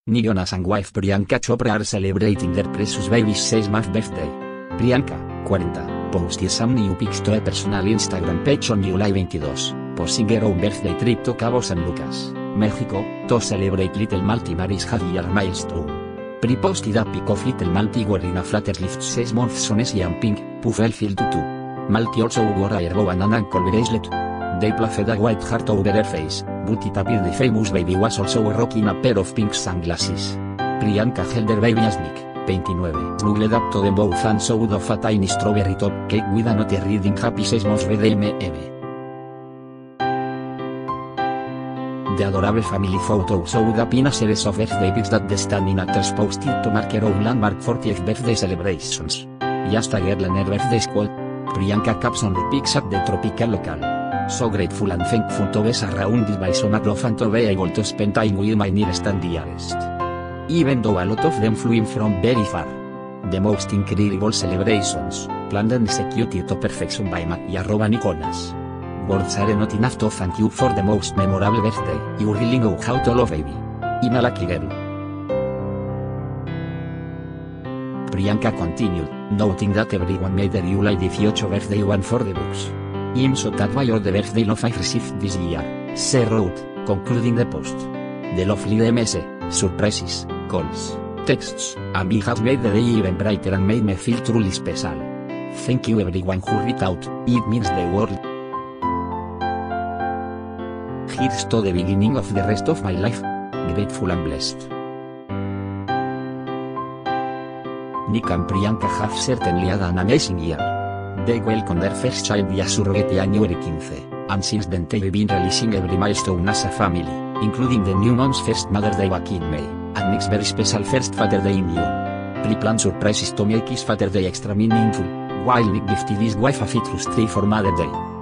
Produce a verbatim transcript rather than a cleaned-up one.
Jonas and wife Priyanka Chopra are celebrating their precious baby's six-month birthday. Priyanka, cuarenta, posted some new pics to a personal Instagram page on July twenty-second, posing her own birthday trip to Cabo San Lucas, Mexico, to celebrate little Malti Mary's half-year milestone. Pri posted a pic of little Malti wearing a flutter-lift six months on Asian pink, puffle-filled tutu. Malti also wore a bow and an ankle bracelet. They placed a white heart over her face, but it appeared the famous baby was also rocking a pair of pink sunglasses. Priyanka held her baby as Nick, twenty-nine, snuggled up to them both and showed off a tiny strawberry top cake with a note reading Happy six months birthday M M. The adorable family photo showed up in a series of birthday pics that the standing actors posted to mark her own landmark fortieth birthday celebrations. Just a girl and her birthday squad. Priyanka captioned the pics at the tropical local. So grateful and thankful to be surrounded by so much love and to be able to spend time with my nearest and dearest. Even though a lot of them flew in from very far. The most incredible celebrations, planned and executed to perfection by Maria Roban Nicolas. Words are not enough to thank you for the most memorable birthday. You really know how to love baby. I'm a lucky girl. Priyanka continued, noting that everyone made their July twenty-eighth birthday one for the books. I'm so touched by all the birthday love I've received this year, she wrote, concluding the post. The lovely D Ms, surprises, calls, texts, and it has made the day even brighter and made me feel truly special. Thank you everyone who reached out, it means the world. Here's to the beginning of the rest of my life. Grateful and blessed. Nick and Priyanka have certainly had an amazing year. They welcomed their first child via surrogate January fifteenth, and since then they've been releasing every milestone as a family, including the new mom's first Mother's Day back in May, and Nick's very special first Father's Day in June. Pre-planned surprises to make his Father's Day extra meaningful, while Nick gifted his wife a Citrus tree for Mother's Day.